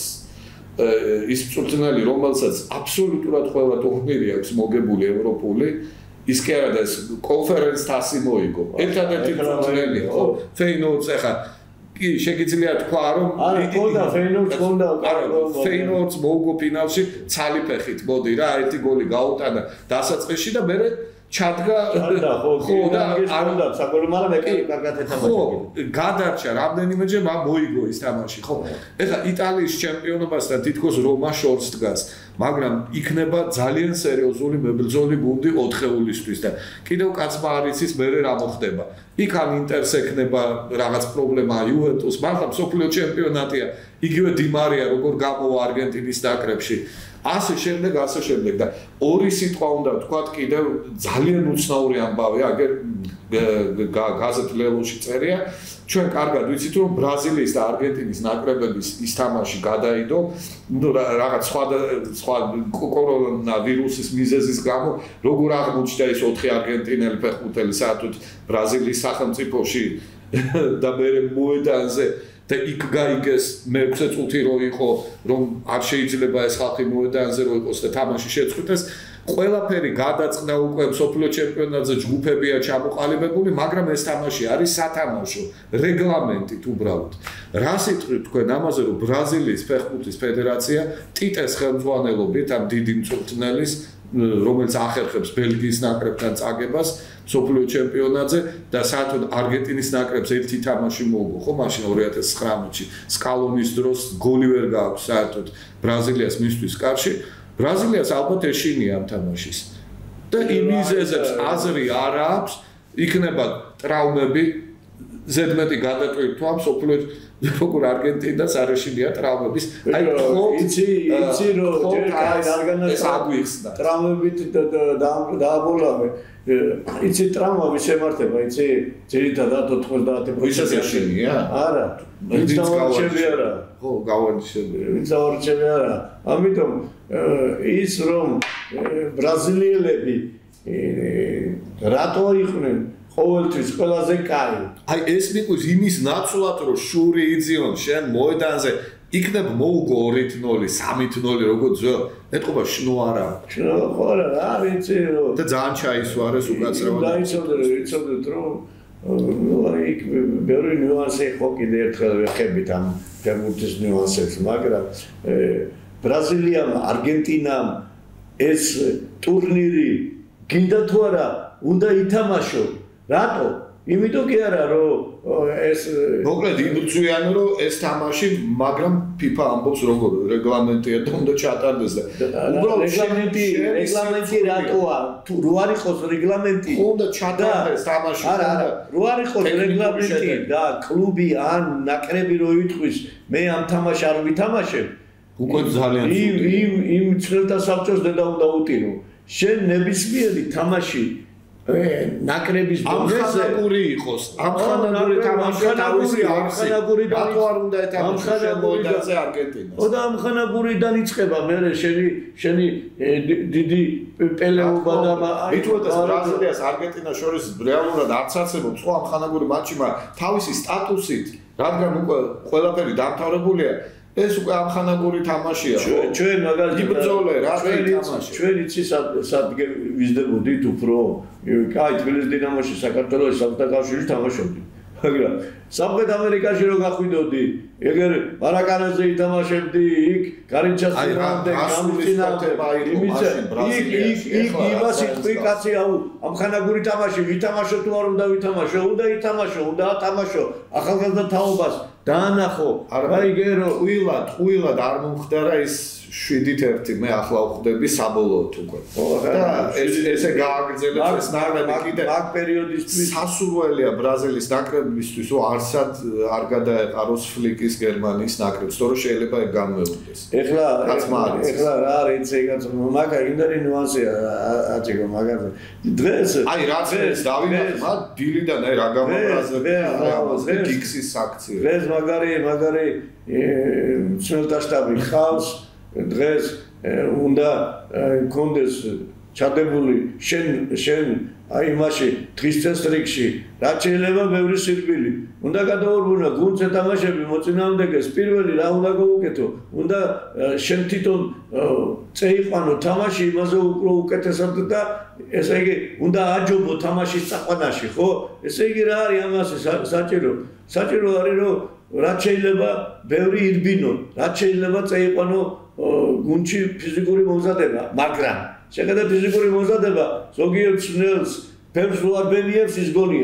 ის მწვრთნელი, რომელსაც აბსოლუტურად ყველა ტურნირი აქვს მოგებული ევროპული, ის კი არა და ეს კონფერენს თასი მოიგო. ერთადერთი მწვრთნელი, ხო? ფეინორდს ახლა კი შეგიძლია თქვა, რომ ფეინორდს მოუგო ფინალში ცალი ფეხით, მოდი რა, ერთი გოლი გაუტანა დასაწყისში და მერე ჩადგა ხო და არ უნდა საკოლო მაგრამ ეკი კარგად ეთამაშა. ხო, გადარჩა რამდენიმეჯერ მოიგო ის თამაში, ხო? ეხლა იტალიის ჩემპიონობასთან თითქოს რომა შორს დგას, მაგრამ იქნება ძალიან სერიოზული მებრძოლი გუნდი 4-ულისთვის და კიდევ კაცმა არ იცის მერე რა მოხდება. იქ ან ინტერს ექნება რაღაც პრობლემა იუვენტუს, მაგრამ მსოფლიო ჩემპიონატია. იგივე დი მარია როგორ გამოვა არგენტინის ნაკრებში. ასე შემდეგ და ორი სიტყვა უნდა ვთქვათ კიდევ ძალიან უცნაური ამბავი, აგერ გაზეთ ლელოში წერია. ჩვენ კარგად ვიცით რომ ბრაზილიის და არგენტინის ნაკრებების ის თამაში გადაიდო, ნუ რაღაც სხვა კორონავირუსის მიზეზის გამო, როგორ აღმოჩნდა ეს 4 არგენტინელი ფეხბურთელი საერთოდ ბრაზილიის სახელმწიფოში და მერე მოედანზე და იქ გაიგეს მე-6 წუთი რო იყო, რომ არ შეიძლება ეს ხალხი მოედანზე რო იყოს და თამაში შეწყვიტეს. ყველაფერი გადაწყდა უკვე მსოფლიო ჩემპიონატზე, ჯგუფებია ჩამოყალიბებული, მაგრამ ეს თამაში არის სათამაშო, რეგლამენტით უბრალოდ. რა სიტყვით თქვენ ამაზე, რომ ბრაზილიის ფეხბურთის ფედერაცია ტიტეს ხელმძღვანელობით ამ დიდი მწვრთნელის რომელიც ახერხებს ბელგიის ნაკრებთან წაგებას მსოფლიო ჩემპიონატზე და საერთოდ არგენტინის ნაკრებს ერთი თამაში მოუგო ხო მაშინ 2019-ში სკალონის დროს გოლი ვერ გააქვს საერთოდ ბრაზილიას მისთვის კარში ბრაზილიას ალბათ ეშინია ამ თამაშის და იმ მიზეზებს აზრი არ აქვს იქნება ტრავმები ზედმეტი გადატვირთვა თვა მსოფლიო როგორ არგენტინას არ ეშინია ტრავმების აი იცი რომ ეს აგვიხსნა ტრავმებით დააბოლავე იცი ტრავმები შემართება იცი ძირითადად 90% ვისაც ეშინია არა ვინც დავარჩები არა ხო გავარჩები ვინც დავარჩები არა ამიტომ ის რომ ბრაზილიელები რატო იყვნენ ყოველთვის ყველაზე კაი აი ეს მიყვის იმის ნაცვლად რომ შური იძიონ შენ მოედანზე იქნებ მოუგო 2-0 3-0 როგორც ეთყობა შნო არა შნო ხო არა არ იცი რომ და ძალიან ჩაისვარეს უკაცრავად იცოდეთ რომ იქ ბევრი ნიუანსი ხო კიდე ერთხელ ვეხებით ამ ფეხბურთის ნიუანსებს მაგრამ ბრაზილიამ არგენტინამ ეს ტურნირი გინდა თუ არა უნდა ითამაშო რატო? იმიტომ კი არა რომ ეს მოკლედ იბრძვიან რომ ეს თამაში მაგრამ FIFA ამბობს როგორ რეგლამენტია და უნდა ჩატარდეს და უბრალოდ რეგლამენტი რატოა? თუ რო არ იყოს რეგლამენტი უნდა ჩატარდეს თამაში არა რო არ იყოს რეგლამენტი და კლუბი ან ნაკრები რო იტყვის მე ამ თამაშს არ ვითამაშებ უკვე ძალიან იმ ცხრილთა საბჭოს და უნდა უტირო შენ ნებისმიერი თამაში ნაკრების ამხანაგური იყოს ამხანაგური თამაში თავისი არსი რატო არ უნდა ეთამაშო შენ მოედანზე არგენტინას და ამხანაგურიდან იწყება მე შენი დიდი პელეობა და მithuetas ბრაზილიას არგენტინას შორის რეალურად არც არსებობს ხო ამხანაგური მატჩი მაგრამ თავისი სტატუსით რადგან უკვე ყველაფერი დამთავრებულია ეს უკვე ამხანაგური თამაშია ჩვენ მაგალითად იბრძოლე რა თამაში ჩვენ იცი სად ვიზდებოდით უფრო კაი თბილისის დინამოში საქართველოს სამთაკავშირში თამაშობდი მაგრამ სამხრეთ ამერიკაში რო გახვიდოდი ეგერ მარაკანაზე ითამაშებდი იქ გარინჩასთან გამიწინავდება იქ იმას იტყვი კაცი აუ ამხანაგური თამაში ვითამაშო თუ არ უნდა ვითამაშო უნდა ითამაშო უნდა ათამაშო ახალგაზრდა თაობას დაანახო აი გერო ტყუილად არ მომხდარა ის 7-1 მე ახლა ვხვდები საბოლოოდ უკვე და ესე გააგრძელებს ეს ნაკრები კიდე მაგ პერიოდისთვის სასურველია ბრაზილიის ნაკრებისთვის რომ არსად არ გადაეყაროს ფლიკის გერმანიის ნაკრებს თორე შეიძლება ეგ განმეორდეს ეხლა რა არის ეგაც მაგა იმდენი ნუანსია აჭიკო მაგაზე დღეს აი რაც ეს დავინახე დილიდან აი რა გამაბრაზებს გიქსის აქცია დღეს მაგარი ცნელთა შტაბი ხავს დღეს უნდა კონდეს ჩადებული შენ აი მაშე დღის წესრიგში რაც შეიძლება ბევრი სირბილი უნდა გადაურბუნა გუნდს ეთამაშები მოწინააღმდეგეს პირველი რა უნდა გაუკეთო უნდა შენ თვითონ წეიყვანო თამაში იმაზე უფრო უკეთესად და ესე იგი უნდა აჯობო თამაშის წაყვანაში ხო ესე იგი რა არის ამასე საჭირო არის რომ რაც შეიძლება ბევრი ირბინო რაც შეიძლება წეიყვანო გუნდში ფიზიკური მომზადება მაგრამ შეხედა ფიზიკური მომზადება ზოგიერთ ცნელს ფერს რო არ ბენიებს ის გონია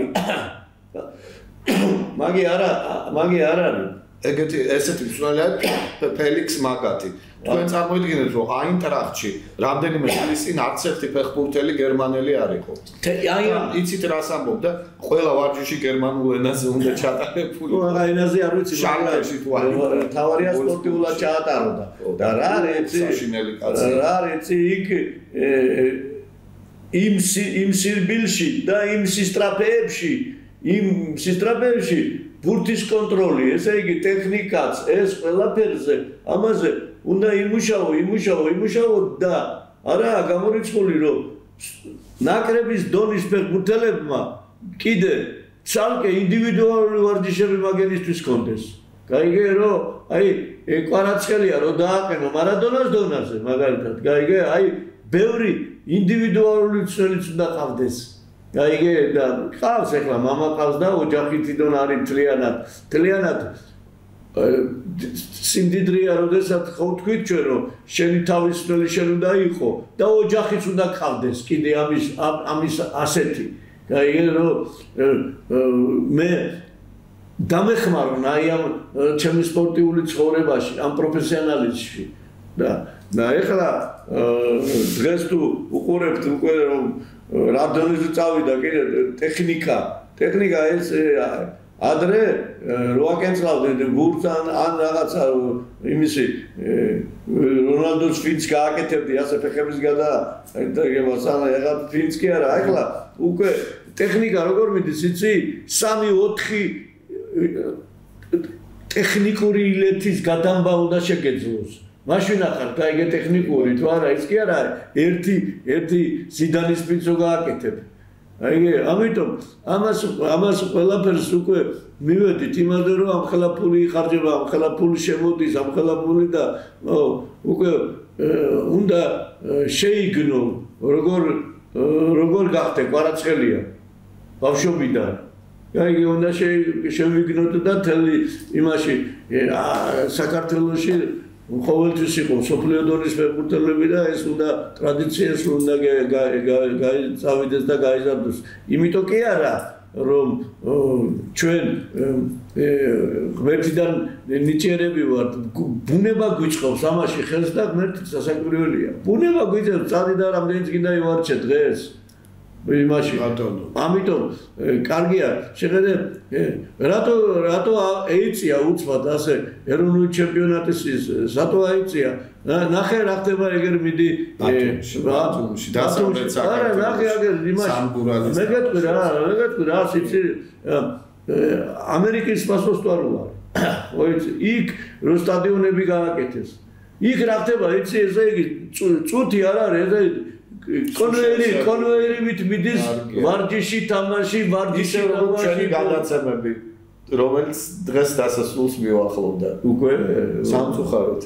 მაგი არ არის ეგეთი ესეთი მსვლელია ფელიქს მაგათი თქვენ წარმოიდგინეთ რომ აინტრახტში რამდენიმე წლის წინ არც ერთი ფეხბურთელი გერმანელი არ იყო აი იცით რას ამბობ და ყველა ვარჯიში გერმანულ ენაზე უნდა ჩატარებული ყველა ენაზე არ ვიცი შალკეში თუ არ თავარია სპორტიულად ჩაატაროდა და რა არის საშინელი კაცი რა არის იქ იმ სირბილში და იმ სისტრაფეებში ბურთის კონტროლი ესე იგი ტექნიკაც ეს ყველაფერზე ამაზე უნდა იმუშაო და არაა გამორიცხული რომ ნაკრების დონის ფეხბურთელებმა კიდე ცალკე ინდივიდუალური ვარჯიშები მაგენისთვის კონდეს. გაიგე რომ აი კვარაცხელია რომ დააყენო მარადონას დონაზე მაგალითად გაიგე აი ბევრი ინდივიდუალური ცვლილიც უნდა ყავდეს. გაიგე და ყავს ახლა მამა ყავს და ოჯახი თვითონ არის თლიანად სიმდიდრეა, როდესაც ხო თქვით ჩვენ რომ შენი თავისუფლელი შენ უნდა იყო და ოჯახიც უნდა ქავდეს კიდე ამის ასეთი. გაიგე რომ მე დამეხმარონ აი ამ ჩემი სპორტიული ცხოვრებაში, ამ პროფესიონალიზმში და ეხლა დღეს თუ უყურებთ უკვე რომ რა დონეზე წავიდა კიდე ტექნიკა ეს ადრე რო აკენწავდნენ გურს ან რაღაცა იმისი რონალდოს ფინს გააკეთებდი ასე ფეხების გადააგებას ან ეხლა ფინს კი არა ეხლა უკვე ტექნიკა როგორ მიდის იცი 3-4 ტექნიკური ილეთის გადამბა უნდა შეგეძლოს მაშინ ახარ გაიგე ტექნიკური თუ არა ის კი არა ერთი ზიდანის ფინს რო გააკეთებ აიგე ამიტომ ამას ყველაფერს უკვე მივედით იმაზე რომ ამ ხელა ფული იხარჯება ამ ხელა ფული შემოდის ამ ხელა ფული და უკვე უნდა შეიგნო როგორ გახდე კვარაცხელია ბავშვობიდან აიგე უნდა შევიგნოთ და თელი იმაში საქართველოში ყოველთვის იყო სოფლიო დონის ფეხბურთელები და ეს უნდა ტრადიციას უნდა გავიდეს და გაიზარდოს. იმიტომ კი არა რომ ჩვენ ღმერთიდან ნიჭიერები ვართ, ბუნება გვიწყობს ამაში ხელს და ღმერთი სასაკვირველია. ბუნება გვიწყობს წადი და რამდენიც კიდე ივარჩე დღეს. იმაში ამიტომ კარგია შეხედე რატო ეიწია უცბად ასე ეროვნული ჩემპიონატის სატო აიწია ნახე რა ხდება ეგერ მიდი ბათუმში დასავლეთ საქართველოში არა ნახე აგერ იმაში მეგეთქვი რა სიცი ამერიკის პასპორტი ვარ ოიცი იქ რო სტადიონები გააკეთეს იქ რა ხდება იცი ესე იგი წუთი არ არის ესე კონვეიერით მიდის ვარჯიში თამაში ვარჯიში ჩვენი გადაცემები რომელიც დღეს დასასრულს მივახლოვდა უკვე სამწუხაროდ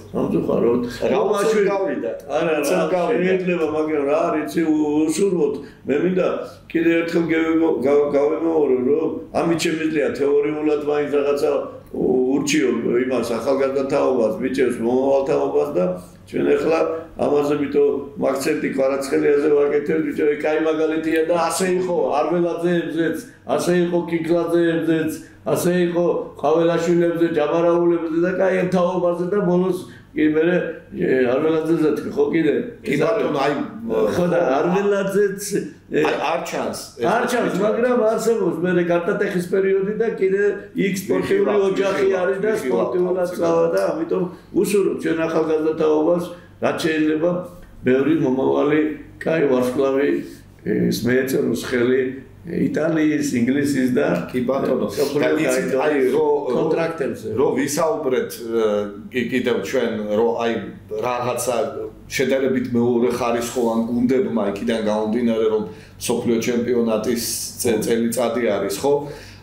რამაში გავიდა არა შეიძლება მაგრამ რა არის უშურვოთ მე მინდა კიდე ერთხელ გავემეორო რომ ამით შემიძლია თეორიულად მაინც რაღაცა ურჩიო იმას ახალგაზრდა თაობას ბიჭებს მომავალ თაობას და ჩვენ ახლა ამაზე მითო მაგცენტი კვარაცხელიაზე ვაკეთებთ ბიჭო კაი მაგალითია და ასე იყო არველაძეებზეც ასე იყო კიკლაძეებზეც ასე იყო ყაველაშვილებზე ჯამარაულებებზე და კაი ამ თაობაზე და ბოლოს კი მე არველაძეც ხო კიდე კი ბატონო აი ხო და არველაძეც არ ჩანს მაგრამ არსებობს მე გარტატეხის პერიოდი და კიდე იქ სპორტიული ოჯახი არის და სპორტიულად წავა და ამიტომ უსურვებ ჩვენ ახალგაზრდა თაობას რაც შეიძლება ბევრი მომავალი კაი ვარსკვლავი ის მეეწეროს ხელი იტალიის, ინგლისის და კი ბატონო და იცით აი კონტრაქტებზე რო ვისაუბრეთ კიდევ ჩვენ რო აი რაღაცა შედარებით მეორე ხარისხოვან გუნდებმა იქიდან გამომდინარე რომ სოფლიო ჩემპიონატის წელიწადი არის ხო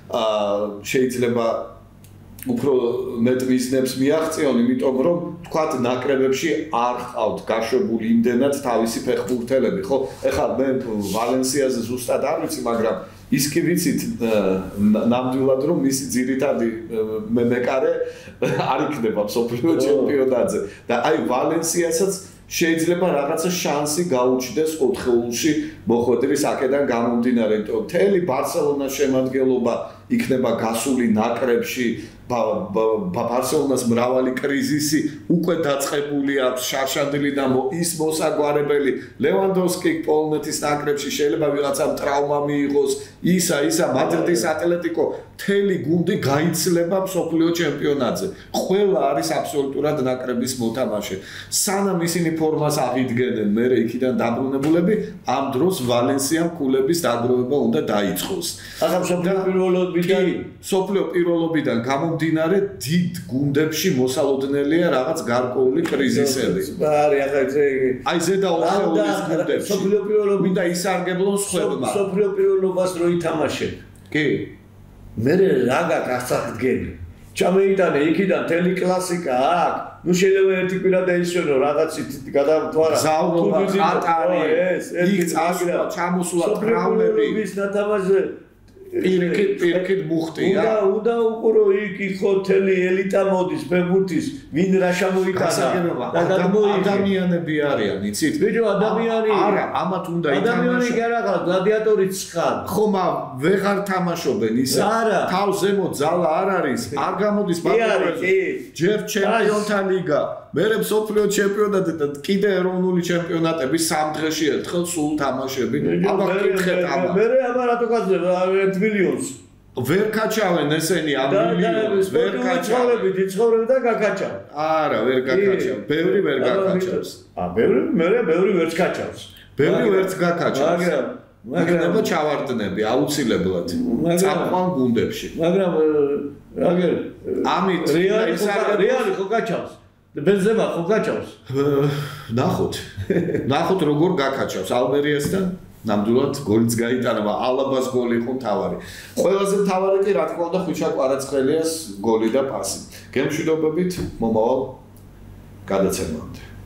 შეიძლება უფრო მეტ მიზნებს მიაღწიონ იმიტომ რომ თქვათ ნაკრებებში არ ყავთ გაშვებული იმდენად თავისი ფეხბურთელები ხო ეხლა მე ვალენსიაზე ზუსტად არ ვიცი მაგრამ ის კი ვიცით ნამდვილად რომ მისი ძირითადი მეკარე არ იქნება სოფლიო ჩემპიონატზე და აი ვალენსიასაც შეიძლება რაღაცა შანსი გაუჩნდეს ოთხეულში მოხვედრის აქედან გამომდინარე იმიტომ მთელი ბარსელონას შემადგენლობა იქნება გასული ნაკრებში ბარსელონას მრავალი კრიზისი უკვე დაწყებული აქვს შარშანდილი და ის მოსაგვარებელი ლევანდოვსკი პოლონეთის ნაკრებში შეიძლება ვიღაცამ ტრავმა მიიღოს ისა მადრიდის ატლეტიკო მთელი გუნდი გაიცლება მსოფლიო ჩემპიონატზე ყველა არის აბსოლუტურად ნაკრების მოთამაშე სანამ ისინი ფორმას აღიდგენენ მე იქიდან დაბრუნებულები ამ დროს ვალენსიამ კულების დაგროვება უნდა დაიწყოს ახლა სოფლიო პირველობიდან გამომდინარე დიდ გუნდებში მოსალოდნელია რაღაც გარკვეული კრიზისები არის ახლა აი ზედა ოთხეულის გუნდებში სოფლიო პირველობიდან ისარგებლონ სხვებმა სოფლიო პირველობას რო ითამაშენ კი მე რა გასაგდგენი ჩამეიტანე იქიდან თელი კლასიკა აქ ნუ შეიძლება ერთი კვირა დაისვენო რაღაცით გადამთვალა ზაურობა ხატარი იქ წასვლა ჩამოსვლა ტრავმები ის ნათამაშე პირიქით მუხტია. უნდა უყურო იქ ხო თელი ელიტა მოდის ფეხბურთის, ვინ რა შემოიტანა და ადამიანები არიან, იცით? ბიჭო, ადამიანი. არა, ამათ უნდა ითამაშო. ადამიანი კი არა ხარ, გლადიატორიც ხარ. ხომ ვეღარ თამაშობენ ისე. თავს ზემოთ ძალა არ არის, არ გამოდის ბატონზე. ჯერ ჩემპიონთა ლიგა, მერე მსოფლიო ჩემპიონატი და კიდე ეროვნული ჩემპიონატები 3 დღეში ერთხელ სულ თამაშები. აბა კითხეთ ამას. მერე აბა რატო გაძლევა 1 მილიონს? ვერ კაჩავენ ესენი ამ მილიონს, ვერ კაჩავენ. იცხოვრები და გაკაჩავ. არა, ვერ გაკაჩავ. ბევრი ვერ გაკაჩავს. მერე ბევრი ვერც კაჩავს. ბევრი ვერც გაკაჩავს. მაგრამ ჩავარდნები აუცილებლად. წამყვან გუნდებში. მაგრამ ამით რეალი ხო კაჩავს? ბენზემა ხო გაჩავს? ნახოთ როგორ გაკაჩავს ალბერიასთან. ნამდვილად გოლიც გაიტანა, ალაბას გოლი იყო მთავარი. ყველაზე მთავარი კი რა თქმა უნდა ხვიჩა კვარაცხელიას გოლი და პასი. გემშვიდობებით მომავალ გადაცემამდე.